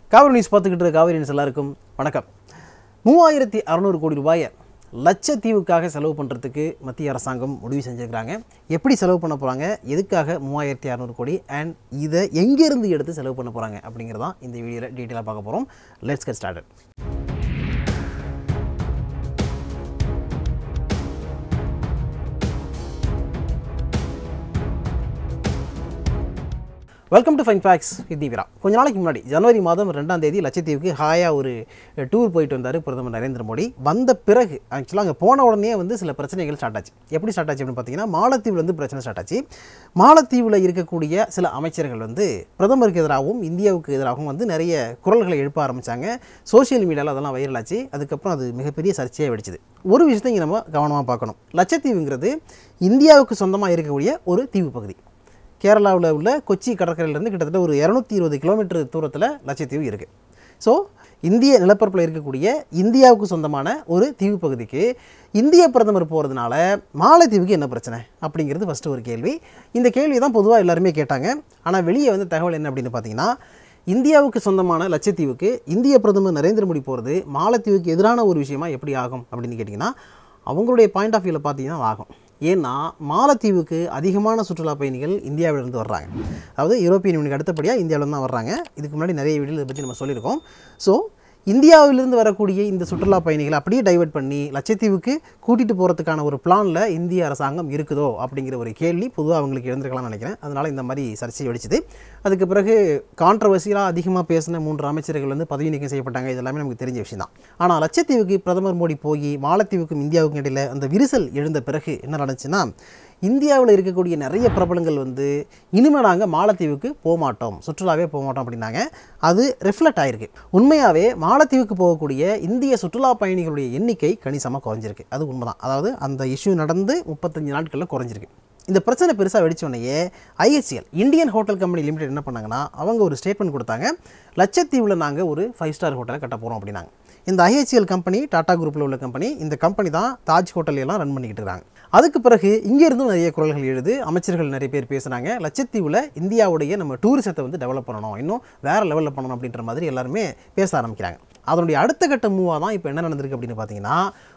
Kaveri news பார்த்துக்கிட்டு Kaveri news எல்லாருக்கும் வணக்கம். 3600 கோடி ரூபாயை லட்சத்தீவுக்காக செலவு பண்ணுறதுக்கு மத்திய அரசாங்கம் முடிவு செஞ்சுருக்கிறாங்க. எப்படி செலவு பண்ண போகிறாங்க, எதுக்காக 3600 கோடி அண்ட் இதை எங்கேருந்து எடுத்து செலவு பண்ண போகிறாங்க அப்படிங்கிறதான் இந்த வீடியோவில் டீட்டெயிலாக பார்க்க போகிறோம். Let's get started. Welcome to Finfacts Rajveera. கொஞ்ச நாளைக்கு முன்னாடி ஜனவரி மாதம் 2ஆம் தேதி லட்சத்தீவுக்கு ஹாயாக ஒரு டூர் போயிட்டு வந்தார் பிரதமர் நரேந்திர மோடி. வந்த பிறகு ஆக்சுவலாக அங்கே போன உடனே சில பிரச்சனைகள் ஸ்டார்ட் ஆச்சு. எப்படி ஸ்டார்ட் ஆச்சு அப்படின்னு பார்த்தீங்கன்னா, மாலத்தீவில் பிரச்சனை ஸ்டார்ட் ஆச்சு. மாலத்தீவில் இருக்கக்கூடிய சில அமைச்சர்கள் பிரதமருக்கு எதிராகவும் இந்தியாவுக்கு எதிராகவும் நிறைய குரல்களை எழுப்ப ஆரம்பித்தாங்க. சோஷியல் மீடியாவில் அதெல்லாம் வைரல் ஆச்சு. அதுக்கப்புறம் அது மிகப்பெரிய சர்ச்சையாக வெடிச்சுது. ஒரு விஷயத்தை இங்கே நம்ம கவனமாக பார்க்கணும். லட்சத்தீவுங்கிறது இந்தியாவுக்கு சொந்தமாக இருக்கக்கூடிய ஒரு தீவு பகுதி. கேரளாவில் உள்ள கொச்சி கடற்கரையிலேருந்து கிட்டத்தட்ட ஒரு 220 கிலோமீட்டர் தூரத்தில் லட்சத்தீவு இருக்குது. ஸோ இந்திய நிலப்பரப்பில் இருக்கக்கூடிய இந்தியாவுக்கு சொந்தமான ஒரு தீவு பகுதிக்கு இந்திய பிரதமர் போகிறதுனால மாலத்தீவுக்கு என்ன பிரச்சனை அப்படிங்கிறது ஃபஸ்ட்டு ஒரு கேள்வி. இந்த கேள்வி தான் பொதுவாக எல்லாருமே கேட்டாங்க. ஆனால் வெளியே தகவல் என்ன அப்படின்னு பார்த்தீங்கன்னா, இந்தியாவுக்கு சொந்தமான லட்சத்தீவுக்கு இந்திய பிரதமர் நரேந்திர மோடி போகிறது மாலத்தீவுக்கு எதிரான ஒரு விஷயமா எப்படி ஆகும் அப்படின்னு கேட்டிங்கன்னா, அவங்களுடைய பாயிண்ட் ஆஃப் வியூவில் பார்த்தீங்கன்னா ஆகும். ஏன்னா மாலத்தீவுக்கு அதிகமான சுற்றுலா பயணிகள் இந்தியாவிலிருந்து வர்றாங்க. அதாவது யூரோப்பியன் யூனியனுக்கு அடுத்தபடியாக இந்தியாவிலேருந்து தான் வர்றாங்க. இதுக்கு முன்னாடி நிறைய வீடியோ இதை பற்றி நம்ம சொல்லியிருக்கோம். ஸோ இந்தியாவிலிருந்து வரக்கூடிய இந்த சுற்றுலா பயணிகளை அப்படியே டைவர்ட் பண்ணி லட்சத்தீவுக்கு கூட்டிகிட்டு போகிறதுக்கான ஒரு பிளானில் இந்திய அரசாங்கம் இருக்குதோ அப்படிங்கிற ஒரு கேள்வி பொதுவாக அவங்களுக்கு எழுந்திருக்கலாம்னு நினைக்கிறேன். அதனால் இந்த மாதிரி சர்ச்சை வெடிச்சுது. அதுக்கு பிறகு கான்ட்ரவர்சியலாக அதிகமாக பேசின 3 அமைச்சர்கள் பதவி நீக்கம் செய்யப்பட்டாங்க. இது எல்லாமே நமக்கு தெரிஞ்ச விஷயம் தான். ஆனால் லட்சத்தீவுக்கு பிரதமர் மோடி போய் மாலத்தீவுக்கும் இந்தியாவுக்கும் இடையில் அந்த விரிசல் எழுந்த பிறகு என்ன நடந்துச்சுன்னா, இந்தியாவில் இருக்கக்கூடிய நிறைய பிரபலங்கள் இனிமேல் நாங்கள் மாலத்தீவுக்கு போகமாட்டோம், சுற்றுலாவே போகமாட்டோம் அப்படின்னாங்க. அது ரிஃப்ளெக்ட் ஆகிருக்கு. உண்மையாகவே மாலத்தீவுக்கு போகக்கூடிய இந்திய சுற்றுலா பயணிகளுடைய எண்ணிக்கை கணிசமாக குறைஞ்சிருக்கு. அது உண்மைதான். அதாவது அந்த இஷ்யூ நடந்து 35 நாட்களில் குறைஞ்சிருக்கு. இந்த பிரச்சனை பெருசாக வெடிச்சோடனே IHCL Indian hotel company limited என்ன பண்ணாங்கன்னா, அவங்க ஒரு ஸ்டேட்மெண்ட் கொடுத்தாங்க. லட்சத்தீவில் நாங்கள் ஒரு 5 ஸ்டார் ஹோட்டலை கட்ட போகிறோம் அப்படின்னாங்க. இந்த IHCL கம்பெனி டாடா குரூப்பில் உள்ள கம்பெனி. இந்த கம்பெனி தான் தாஜ் ஹோட்டல் எல்லாம் ரன் பண்ணிக்கிட்டு இருக்காங்க. அதுக்கு பிறகு இங்கேருந்தும் நிறைய குரல்கள் எழுது. அமைச்சர்கள் நிறைய பேர் பேசுனாங்க. லட்சத்தீவில் இந்தியாவுடைய நம்ம டூரிசத்தை டெவலப் பண்ணணும், இன்னும் வேறு லெவலில் பண்ணணும் அப்படின்ற மாதிரி எல்லாருமே பேச ஆரம்பிக்கிறாங்க. அதனுடைய அடுத்த கட்ட மூவாக தான் இப்போ என்ன நடந்திருக்கு அப்படின்னு பார்த்தீங்கன்னா,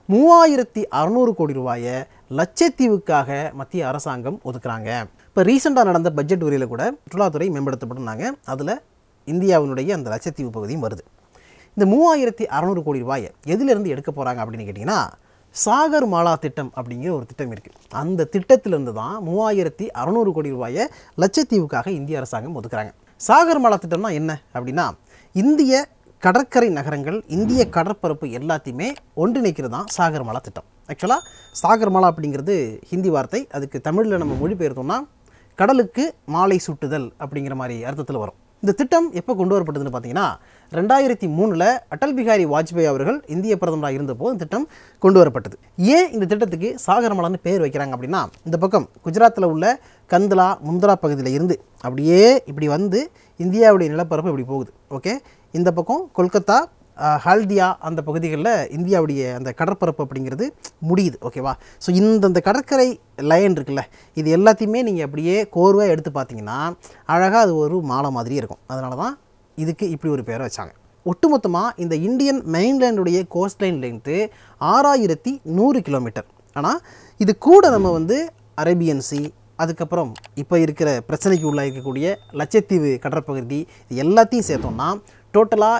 3600 கோடி ரூபாயை லட்சத்தீவுக்காக மத்திய அரசாங்கம் ஒதுக்குறாங்க. இப்போ ரீசெண்டாக நடந்த பட்ஜெட் உரையில் கூட சுற்றுலாத்துறை மேம்படுத்தப்பட்டுனாங்க. அதில் இந்தியாவினுடைய அந்த லட்சத்தீவு பகுதியும் வருது. இந்த 3600 கோடி ரூபாயை எதிலிருந்து எடுக்க போகிறாங்க அப்படின்னு கேட்டிங்கன்னா, சாகர்மாலா திட்டம் அப்படிங்கிற ஒரு திட்டம் இருக்குது. அந்த திட்டத்திலிருந்து தான் 3600 கோடி ரூபாயை லட்சத்தீவுக்காக இந்திய அரசாங்கம் ஒதுக்குறாங்க. சாகர்மாலா திட்டம்னா என்ன அப்படின்னா, இந்திய கடற்கரை நகரங்கள், இந்திய கடற்பரப்பு எல்லாத்தையுமே ஒன்றிணைக்கிறது தான் சாகர்மாலா திட்டம். ஆக்சுவலாக சாகர்மாலா அப்படிங்கிறது ஹிந்தி வார்த்தை. அதுக்கு தமிழில் நம்ம மொழிபெயர்த்தோம்னா கடலுக்கு மாலை சுட்டுதல் அப்படிங்கிற மாதிரி அர்த்தத்தில் வரும். இந்த திட்டம் எப்போ கொண்டு வரப்பட்டதுன்னு பார்த்தீங்கன்னா, 2003 அடல் பிஹாரி வாஜ்பாய் அவர்கள் இந்திய பிரதமராக இருந்தபோது இந்த திட்டம் கொண்டு வரப்பட்டது. ஏன் இந்த திட்டத்துக்கு சாகர்மாலான்னு பேர் வைக்கிறாங்க அப்படின்னா, இந்த பக்கம் குஜராத்தில் உள்ள கந்தலா முந்திரா பகுதியில் இருந்து அப்படியே இப்படி இந்தியாவுடைய நிலப்பரப்பு இப்படி போகுது. ஓகே, இந்த பக்கம் கொல்கத்தா, ஹல்தியா அந்த பகுதிகளில் இந்தியாவுடைய அந்த கடற்பரப்பு அப்படிங்கிறது முடியுது. ஓகேவா? ஸோ இந்த கடற்கரை லைன் இருக்குல்ல, இது எல்லாத்தையுமே நீங்கள் அப்படியே கோர்வாக எடுத்து பார்த்தீங்கன்னா அழகாக அது ஒரு மாலை மாதிரி இருக்கும். அதனால தான் இதுக்கு இப்படி ஒரு பேரை வச்சாங்க. ஒட்டுமொத்தமாக இந்த இந்தியன் மெயின்லேண்டுடைய கோஸ்ட் லைன் லென்த்து 6100 கிலோமீட்டர். ஆனால் இது கூட நம்ம அரேபியன் சி, அதுக்கப்புறம் இப்போ இருக்கிற பிரச்சனைக்கு உள்ளே இருக்கக்கூடிய லட்சத்தீவு கடற்பகுதி, இது எல்லாத்தையும் சேர்த்தோம்னா டோட்டலாக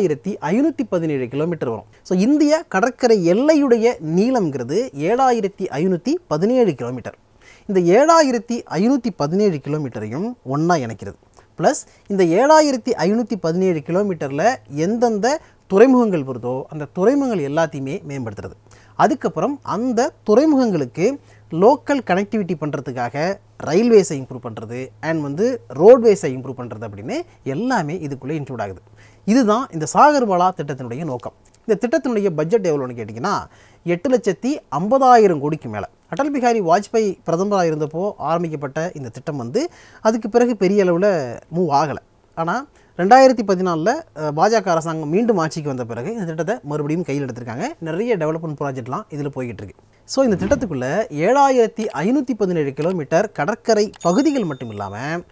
7517 கிலோமீட்டர் வரும். ஸோ இந்திய கடற்கரை எல்லையுடைய நீளம்ங்கிறது 7517 கிலோமீட்டர். இந்த 7517 கிலோமீட்டரையும் ஒன்றா இணைக்கிறது. ப்ளஸ் இந்த 7517 கிலோமீட்டரில் எந்தெந்த துறைமுகங்கள் வருதோ அந்த துறைமுகங்கள் எல்லாத்தையுமே மேம்படுத்துறது. அதுக்கப்புறம் அந்த துறைமுகங்களுக்கு லோக்கல் கனெக்டிவிட்டி பண்ணுறதுக்காக ரயில்வேஸை இம்ப்ரூவ் பண்ணுறது அண்ட் ரோட்வேஸை இம்ப்ரூவ் பண்ணுறது அப்படின்னு எல்லாமே இதுக்குள்ளே இன்க்ளூட் ஆகுது. இதுதான் இந்த சாகர்மாலா திட்டத்தினுடைய நோக்கம். இந்த திட்டத்தினுடைய பட்ஜெட் எவ்வளோன்னு கேட்டிங்கன்னா, 8,50,000 கோடிக்கு மேலே. அடல் பிஹாரி வாஜ்பாய் பிரதமராக இருந்தப்போ ஆரம்பிக்கப்பட்ட இந்த திட்டம் அதுக்கு பிறகு பெரிய அளவில் மூவ் ஆகலை. ஆனால் 2014 பாஜக அரசாங்கம் மீண்டும் ஆட்சிக்கு வந்த பிறகு இந்த திட்டத்தை மறுபடியும் கையில் எடுத்திருக்காங்க. நிறைய டெவலப்மெண்ட் ப்ராஜெக்ட்லாம் இதில் போய்கிட்டு இருக்கு. ஸோ இந்த திட்டத்துக்குள்ளே 7517 கிலோமீட்டர் கடற்கரை பகுதிகள் மட்டும் இல்லாமல்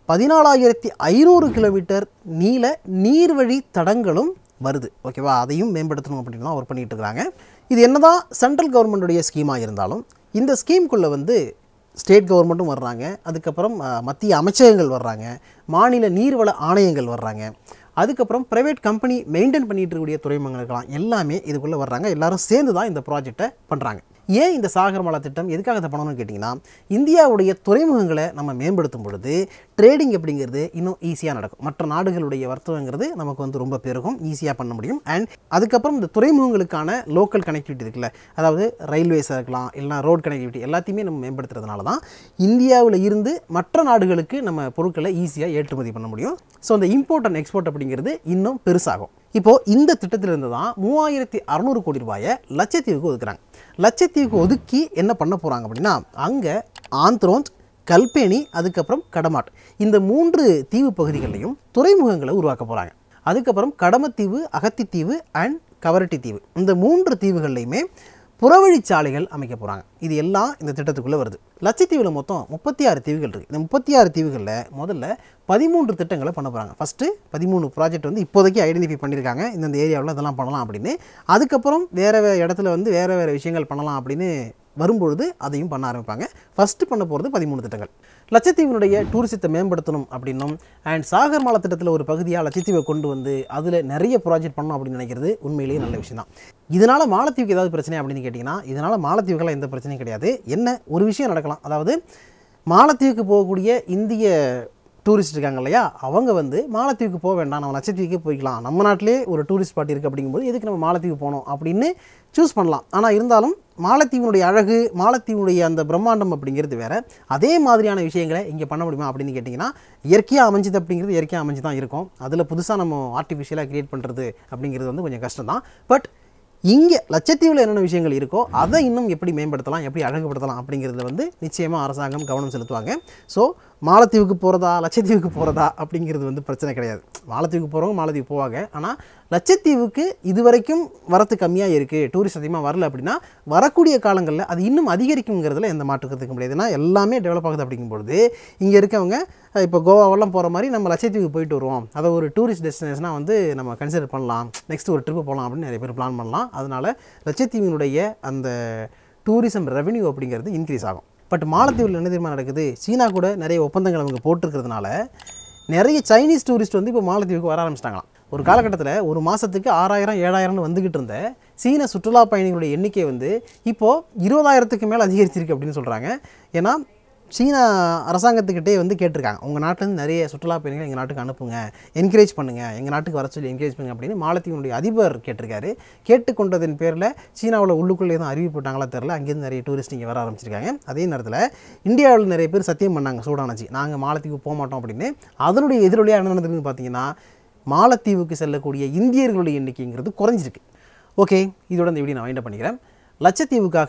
14,500 கிலோமீட்டர் நீள நீர்வழி தடங்களும் வருது. ஓகேவா, அதையும் மேம்படுத்தணும் அப்படின்னு தான் ஒர்க் பண்ணிகிட்டு இருக்கிறாங்க. இது என்னதான் சென்ட்ரல் கவர்மெண்ட்டுடைய ஸ்கீமாக இருந்தாலும் இந்த ஸ்கீம்குள்ளே வந்து ஸ்டேட் கவர்மெண்ட்டும் வர்றாங்க, அதுக்கப்புறம் மத்திய அமைச்சகங்கள் வர்றாங்க, மாநில நீர்வள ஆணையங்கள் வர்றாங்க, அதுக்கப்புறம் ப்ரைவேட் கம்பெனி மெயின்டைன் பண்ணிகிட்டு இருக்கக்கூடிய துறைமுகங்களுக்கெல்லாம் எல்லாமே இதுக்குள்ளே வர்றாங்க. எல்லோரும் சேர்ந்து தான் இந்த ப்ராஜெக்டை பண்ணுறாங்க. ஏன் இந்த சாகர்மாலா திட்டம் எதுக்காக இதை பண்ணணும்னு கேட்டிங்கன்னா, இந்தியாவுடைய துறைமுகங்களை நம்ம மேம்படுத்தும் பொழுது ட்ரேடிங் அப்படிங்கிறது இன்னும் ஈஸியாக நடக்கும். மற்ற நாடுகளுடைய வர்த்தகங்கிறது நமக்கு வந்து ரொம்ப பெருகும், ஈஸியாக பண்ண முடியும். அண்ட் அதுக்கப்புறம் இந்த துறைமுகங்களுக்கான லோக்கல் கனெக்டிவிட்டி இருக்குல்ல, அதாவது ரயில்வேஸாக இருக்கலாம், இல்லைனா ரோட் கனெக்டிவிட்டி எல்லாத்தையுமே நம்ம மேம்படுத்துறதுனால தான் இந்தியாவில் இருந்து மற்ற நாடுகளுக்கு நம்ம பொருட்களை ஈஸியாக ஏற்றுமதி பண்ண முடியும். ஸோ அந்த இம்போர்ட் அண்ட் எக்ஸ்போர்ட் அப்படிங்கிறது இன்னும் பெருசாகும். இப்போது இந்த திட்டத்திலிருந்து தான் 3,600 கோடி ரூபாயை லட்சத்தீவுக்கு ஒதுக்குறாங்க. லட்சத்தீவுக்கு ஒதுக்கி என்ன பண்ண போகிறாங்க அப்படின்னா, அங்கே ஆந்த்ரோஞ்ச், கல்பேனி, அதுக்கப்புறம் கடமாட் இந்த 3 தீவு பகுதிகளையும் துறைமுகங்களை உருவாக்க போகிறாங்க. அதுக்கப்புறம் கடமத்தீவு, அகத்தித்தீவு அண்ட் கவரட்டி தீவு இந்த 3 தீவுகள்லையுமே புறவழிச்சாலைகள் அமைக்க போகிறாங்க. இது எல்லாம் இந்த திட்டத்துக்குள்ளே வருது. லட்சத்தீவில் மொத்தம் 36 தீவுகள் இருக்குது. இந்த 36 தீவுகளில் முதல்ல 13 திட்டங்களை பண்ண போகிறாங்க. ஃபஸ்ட்டு 13 ப்ராஜெக்ட் வந்து இப்போதைக்கு ஐடென்டிஃபை பண்ணியிருக்காங்க, இந்த ஏரியாவில் இதெல்லாம் பண்ணலாம் அப்படின்னு. அதுக்கப்புறம் வேறு இடத்துல வந்து வேறு விஷயங்கள் பண்ணலாம் அப்படின்னு வரும்பொழுது அதையும் பண்ண ஆரம்பிப்பாங்க. ஃபஸ்ட்டு பண்ண போகிறது 13 திட்டங்கள். லட்சத்தீவினுடைய டூரிசத்தை மேம்படுத்தணும் அப்படின்னும் அண்ட் சாகர்மாலா திட்டத்தில் ஒரு பகுதியாக லட்சத்தீவை கொண்டு வந்து அதில் நிறைய ப்ராஜெக்ட் பண்ணணும் அப்படின்னு நினைக்கிறது உண்மையிலேயே நல்ல விஷயம் தான். இதனால் மாலத்தீவுக்கு ஏதாவது பிரச்சனை அப்படின்னு கேட்டிங்கன்னா, இதனால் மாலத்தீவுக்கெல்லாம் எந்த பிரச்சனையும் கிடையாது. என்ன ஒரு விஷயம் நடக்கலாம், அதாவது மாலத்தீவுக்கு போகக்கூடிய இந்திய டூரிஸ்ட் இருக்காங்க இல்லையா, அவங்க வந்து மாலத்தீவுக்கு போக வேண்டாம், நம்ம லட்சத்தீவுக்கே போய்க்கலாம், நம்ம நாட்டிலே ஒரு டூரிஸ்ட் ஸ்பாட் இருக்குது அப்படிங்கும்போது எதுக்கு நம்ம மாலத்தீவு போகணும் அப்படின்னு சூஸ் பண்ணலாம். ஆனால் இருந்தாலும் மாலத்தீவினுடைய அழகு, மாலத்தீவினுடைய அந்த பிரம்மாண்டம் அப்படிங்கிறது வேறு. அதே மாதிரியான விஷயங்களை இங்கே பண்ண முடியுமா அப்படின்னு கேட்டிங்கன்னா, இயற்கையாக அமைஞ்சது அப்படிங்கிறது இயற்கையாக அமைஞ்சு தான் இருக்கும். அதில் புதுசாக நம்ம ஆர்டிஃபிஷியலாக க்ரியேட் பண்ணுறது அப்படிங்கிறது வந்து கொஞ்சம் கஷ்டம் தான். பட் இங்கே லட்சத்தீவில் என்னென்ன விஷயங்கள் இருக்கோ அதை இன்னும் எப்படி மேம்படுத்தலாம், எப்படி அழகுபடுத்தலாம் அப்படிங்கிறதுல வந்து நிச்சயமாக அரசாங்கம் கவனம் செலுத்துவாங்க. ஸோ மாலத்தீவுக்கு போகிறதா லட்சத்தீவுக்கு போகிறதா அப்படிங்கிறது வந்து பிரச்சனை கிடையாது. மாலத்தீவுக்கு போகிறவங்க மாலத்தீவு போவாங்க. ஆனால் லட்சத்தீவுக்கு இது வரைக்கும் வரத்து கம்மியாக இருக்குது, டூரிஸ்ட் அதிகமாக வரல அப்படின்னா வரக்கூடிய காலங்களில் அது இன்னும் அதிகரிக்குங்கிறதுல எந்த மாற்றுக்கிறதுக்கு முடியாது. ஏன்னா எல்லாமே டெவலப் ஆகுது அப்படிங்கும்பொழுது இங்கே இருக்கவங்க இப்போ கோவாவெல்லாம் போகிற மாதிரி நம்ம லட்சத்தீவுக்கு போயிட்டு வருவோம், அதை ஒரு டூரிஸ்ட் டெஸ்டினேஷனாக வந்து நம்ம கன்சிடர் பண்ணலாம், நெக்ஸ்ட் ஒரு ட்ரிப்பு போகலாம் அப்படின்னு நிறைய பேர் பிளான் பண்ணலாம். அதனால் லட்சத்தீவினுடைய அந்த டூரிசம் ரெவென்யூ அப்படிங்கிறது இன்க்ரீஸ் ஆகும். பட் மாலத்தீவில் என்ன தெரியுமா நடக்குது, சீனா கூட நிறைய ஒப்பந்தங்கள் அவங்க போட்டிருக்கிறதுனால நிறைய சைனீஸ் டூரிஸ்ட் வந்து இப்போ மாலத்தீவுக்கு வர ஆரம்பிச்சிட்டாங்களாம். ஒரு காலகட்டத்தில் ஒரு மாதத்துக்கு 6,000 7,000 வந்துக்கிட்டு இருந்த சீன சுற்றுலா பயணிகளுடைய எண்ணிக்கை வந்து இப்போது 20,000க்கு மேலே அதிகரிச்சிருக்கு அப்படின்னு சொல்கிறாங்க. ஏன்னா சீனா அரசாங்கத்துக்கிட்டே வந்து கேட்டிருக்காங்க, உங்கள் நாட்டிலேருந்து நிறைய சுற்றுலா பயணிகள் எங்கள் நாட்டுக்கு அனுப்புங்க, என்கரேஜ் பண்ணுங்கள், எங்கள் நாட்டுக்கு வர சொல்லி என்கரேஜ் பண்ணுங்க அப்படின்னு மாலத்தீவினுடைய அதிபர் கேட்டிருக்காரு. கேட்டுக்கொண்டதன் பேரில் சீனாவில் உள்ளுக்குள்ளே எதுவும் அறிவிப்பட்டாங்களா தெரில, அங்கேருந்து நிறைய டூரிஸ்ட் இங்கே வர ஆரம்பிச்சிருக்காங்க. அதே நேரத்தில் இந்தியாவில் நிறைய பேர் சத்தியம் பண்ணாங்க சூடானச்சு, நாங்கள் மாலத்தீவு போக மாட்டோம் அப்படின்னு. அதனுடைய எதிரொலியாக என்ன நடந்ததுன்னு பார்த்தீங்கன்னா, மாலத்தீவுக்கு செல்லக்கூடிய இந்தியர்களுடைய எண்ணிக்கைங்கிறது குறைஞ்சிருக்கு. ஓகே, இதோட இந்த வீடியோ நான் வைண்ட் அப் பண்ணிக்கிறேன். லட்சத்தீவுக்காக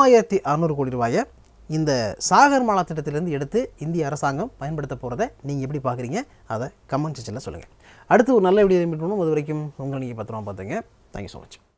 3,600 கோடி ரூபாயை இந்த சாகர்மாலா திட்டத்திலிருந்து எடுத்து இந்திய அரசாங்கம் பயன்படுத்த போகிறத நீங்கள் எப்படி பார்க்குறீங்க, அதை கமெண்ட் செக்ஷனில் சொல்லுங்கள். அடுத்து ஒரு நல்ல வீடியோ மீட் பண்ணுவோம். அது வரைக்கும் உங்களை நீங்கள் பத்திரமா பார்த்துங்க. Thank you so much.